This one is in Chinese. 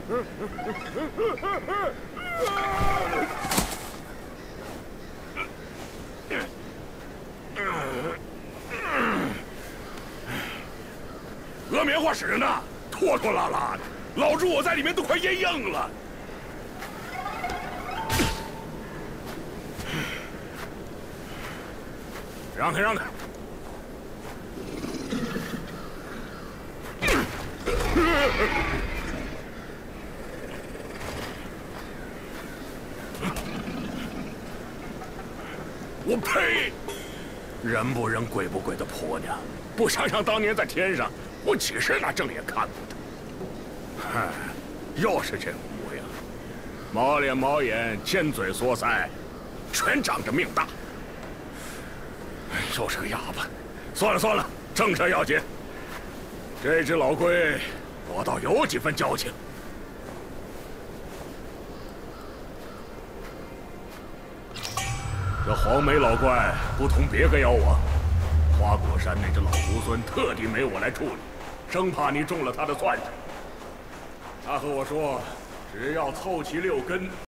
鹅棉花使呢，拖拖拉拉的，老朱我在里面都快咽硬了。让开，让开！我呸！人不人，鬼不鬼的婆娘，不想想当年在天上，我几时拿正眼看过她？嗨，又是这模样，毛脸毛眼，尖嘴缩腮，全仗着命大。又是个哑巴。算了算了，正事要紧。这只老龟，我倒有几分交情。这黄眉老怪不同别个妖王，花果山那只老猢狲特地没我来处理，生怕你中了他的算计。他和我说，只要凑齐6根。